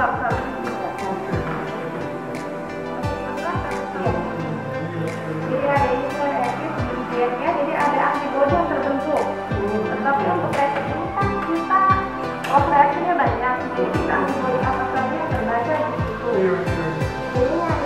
Jadi ada imunogenesis di DNA, jadi ada antibodi yang terbentuk. Tetapi untuk reaksi ini kan kita reaksinya banyak, jadi kita antibodi apa saja yang terbaca di situ. Jadi